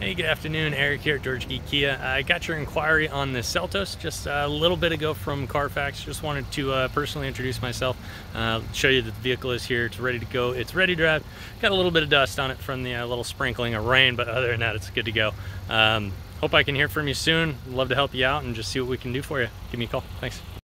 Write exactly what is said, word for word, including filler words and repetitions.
Hey, good afternoon. Eric here at George Geek Kia. I got your inquiry on the Seltos just a little bit ago from Carfax. Just wanted to uh, personally introduce myself, uh, show you that the vehicle is here. It's ready to go. It's ready to drive. Got a little bit of dust on it from the uh, little sprinkling of rain, but other than that, it's good to go. Um, hope I can hear from you soon. Love to help you out and just see what we can do for you. Give me a call. Thanks.